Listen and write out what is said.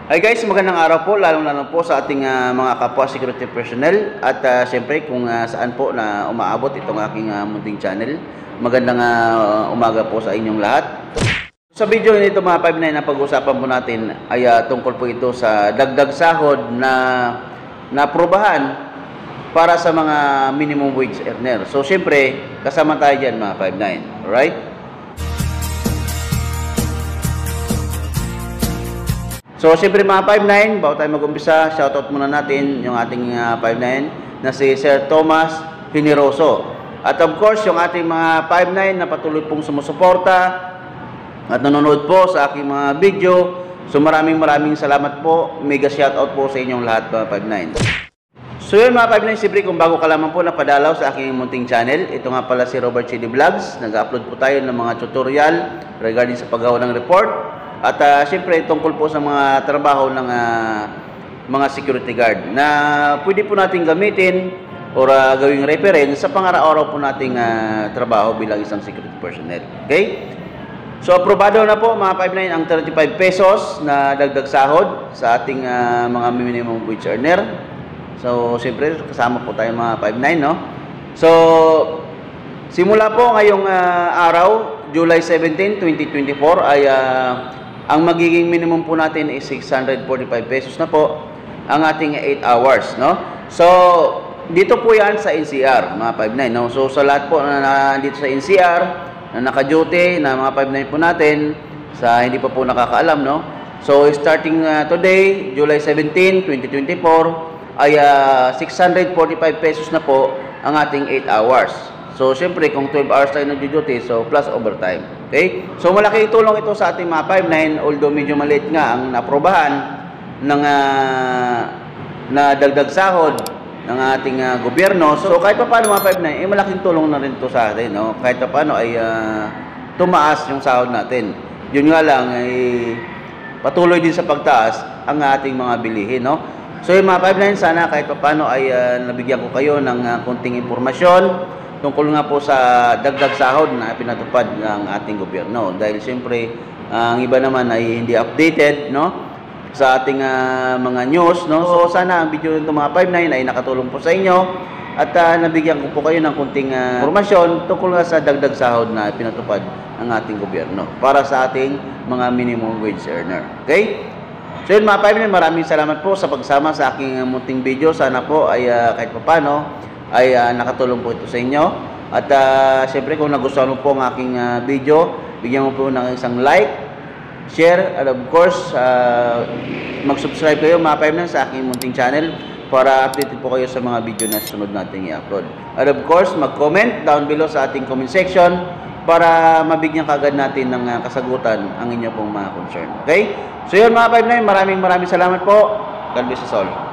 Hi guys, magandang araw po, lalong-lalo po sa ating mga kapwa security personnel at siyempre kung saan po na umaabot itong aking munting channel. Magandang umaga po sa inyong lahat. Sa video nito mga 5-9 na pag-usapan po natin ay tungkol po ito sa dagdag sahod na naprobahan para sa mga minimum wage earner. So siyempre, kasama tayo dyan mga 5-9, alright? So, siyempre mga 5-9, bago tayo mag-umpisa, shoutout muna natin yung ating 5-9 na si Sir Thomas Generoso. At of course, yung ating mga 5-9 na patuloy pong sumusuporta at nanonood po sa aking mga video. So, maraming salamat po. Mega shoutout po sa inyong lahat mga 5-9. So, yun mga 5-9, siyempre kung bago ka lamang po napadalaw sa aking munting channel, ito nga pala si Robert Chidi Vlogs. Nag-upload po tayo ng mga tutorial regarding sa paggawa ng report. At siyempre tungkol po sa mga trabaho ng mga security guard na pwede po natin gamitin or gawing reference sa pang-araw-araw po nating trabaho bilang isang security personnel. Okay? So aprobado na po mga 5-9 ang 35 pesos na dagdag sahod sa ating mga minimum wage earner. So siyempre kasama po tayo mga 5-9, no? So simula po ngayong araw, July 17, 2024 ay ang magiging minimum po natin is 645 pesos na po ang ating 8 hours, no? So, dito po yan sa NCR, mga 5-9, no? So, sa lahat po na dito sa NCR, na naka-duty, na mga 5-9 po natin, sa hindi pa po nakakaalam, no? So, starting today, July 17, 2024, ay 645 pesos na po ang ating 8 hours. So, siyempre, kung 12 hours tayo nag-duty, so plus overtime. Okay? So, malaki tulong ito sa ating mga 5-9, although medyo maliit nga ang naprobahan ng na dagdag sahod ng ating gobyerno. So, kahit pa paano mga 5-9, eh, malaking tulong na rin ito sa atin. No? Kahit pa paano ay tumaas yung sahod natin. Yun nga lang, ay patuloy din sa pagtaas ang ating mga bilihin. No? So, yung mga 5-9, sana kahit pa paano ay nabigyan ko kayo ng konting impormasyon tungkol nga po sa dagdag sahod na pinatupad ng ating gobyerno. Dahil siyempre, ang iba naman ay hindi updated, no? Sa ating mga news, no? So, sana ang video nito mga 5-9 ay nakatulong po sa inyo at nabigyan ko po kayo ng kunting informasyon tungkol nga sa dagdag sahod na pinatupad ng ating gobyerno para sa ating mga minimum wage earner. Okay? So, yun mga 5-9, maraming salamat po sa pagsama sa aking munting video. Sana po ay kahit pa paano ay nakatulong po ito sa inyo. At siyempre kung nagustuhan mo po ang aking video, bigyan mo po ng isang like, share, and of course mag-subscribe kayo mga 5-9 sa aking munting channel para updated po kayo sa mga video na sunod nating i-upload. And of course mag-comment down below sa ating comment section para mabigyan kagad natin ng kasagutan ang inyo pong mga concern. Okay? So yun mga 5-9, maraming salamat po. God bless us all.